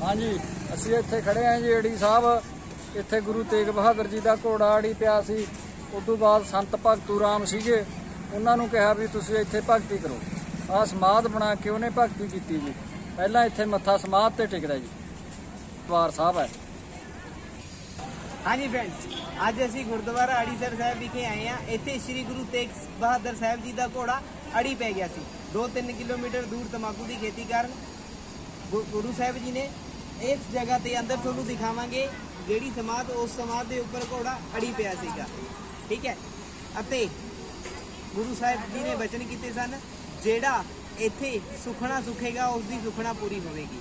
हाँ जी, ਅਸੀਂ ਇੱਥੇ ਖੜੇ ਆਂ ਜੀ ਅੜੀ ਸਾਹਿਬ। ਇੱਥੇ ਗੁਰੂ ਤੇਗ ਬਹਾਦਰ ਜੀ ਦਾ ਘੋੜਾ ਅੜੀ ਪਿਆ ਸੀ। ਉਸ ਤੋਂ ਬਾਅਦ ਸੰਤ ਭਗਤੂ ਰਾਮ ਸੀਗੇ, ਉਹਨਾਂ ਨੂੰ ਕਿਹਾ ਵੀ ਤੁਸੀਂ ਇੱਥੇ ਭਗਤੀ ਕਰੋ। ਆਹ ਸਮਾਧ ਬਣਾ ਕੇ ਉਹਨੇ ਭਗਤੀ ਕੀਤੀ ਜੀ। ਪਹਿਲਾਂ ਇੱਥੇ ਮੱਥਾ ਸਮਾਧ ਤੇ ਟਿਕਦਾ ਜੀ। ਦਰਬਾਰ ਸਾਹਿਬ ਹੈ। हाँ जी फ्रेंड्स, अज असी गुरुद्वारा अड़ीसर साहब विखे आए हैं। इत्थे श्री गुरु तेग बहादुर साहब जी का घोड़ा अड़ी पै गया सी। 2-3 किलोमीटर दूर तंबाकू की खेती कारण गुरु साहब जी ने इस जगह ते अंदर तुहानूं दिखावांगे जिहड़ी समाध, उस समाध के उपर घोड़ा अड़ी पिया सीगा। ठीक है, अते गुरु साहब जी ने वचन कीते सन, जिहड़ा इत्थे सुखना सुखेगा उसकी सुखना पूरी होवेगी।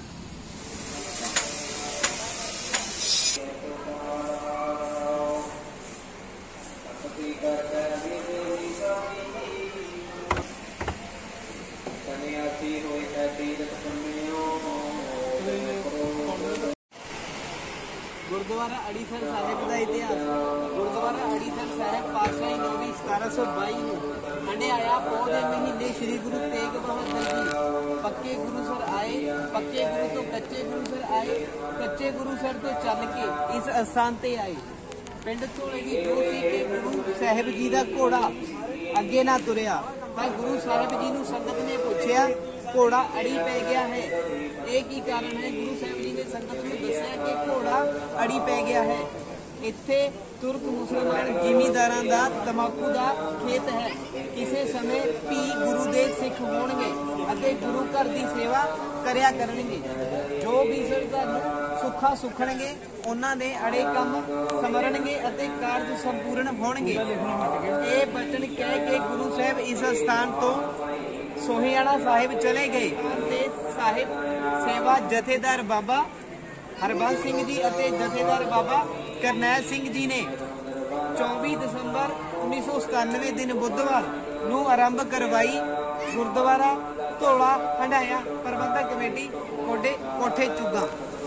गुरुद्वारा अड़ीसर साहिब का इतिहास। गुरुद्वारा अड़ीसर साहिब पातशाही 9वीं 1722 में हंडियाया पौध के महीने श्री गुरु तेग बहादुर जी पक्के गुरुसर आए। पक्के गुरु तो कच्चे गुरुसर आए, कच्चे गुरुसर तो चल के इस अस्थान ते आए। पिंड धोले की जो सी कि गुरु साहिब जी का घोड़ा अगे ना तुरिया, तो गुरु साहिब जी नूं संगत ने पूछया घोड़ा अड़ी पै गया है, एक ही कारण है। गुरु साहिब जी ने संगत को दस्या कि घोड़ा अड़ी पै गया है। इत्थे तुर्क मुसलमान जिमीदारां दा तंबाकू दा खेत है। किसी समय भी गुरु दे सिख होणगे अते गुरु घर दी सेवा करया करनगे। जो भी सरकार सुखा सुखणगे उन्हां दे अड़े काम समरनगे अते कार्य संपूर्ण होणगे। ये वचन कह के गुरु साहिब इस स्थान तो सोहियाना साहिब चले गए ते साहिब सेवा जथेदार बाबा हरबंस सिंह जी अते जथेदार बाबा करनैल सिंह जी ने 24 दिसंबर 1997 दिन बुधवार नूं आरंभ करवाई। गुरुद्वारा धौला हंडाया प्रबंधक कमेटी कोठे चुगा।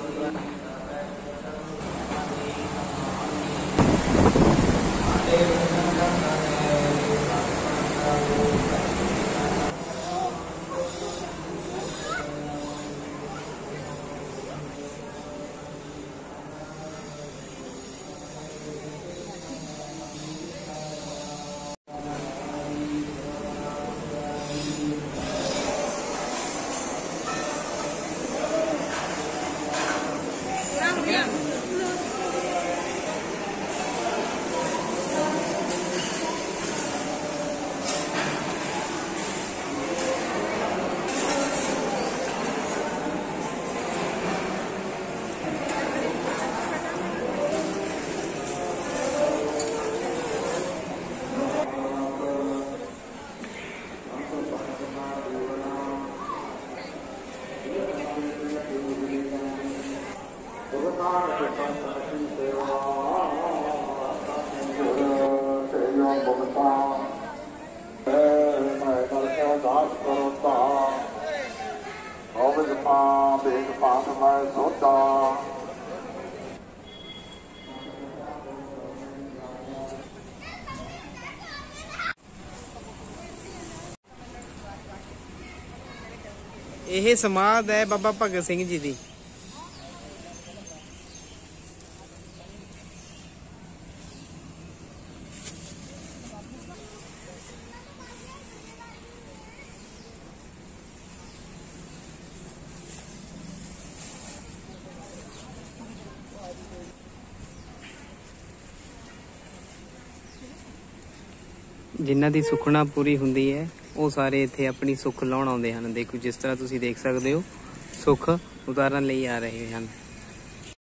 यह समाध है बाबा भगत सिंह जी की। जिन्हां दी सुखना पूरी हुंदी है वो सारे इत्थे अपनी सुख लाउण आउंदे हन। देखो जिस तरह तुसीं देख सकदे हो सुख उतारन लई आ रहे हैं।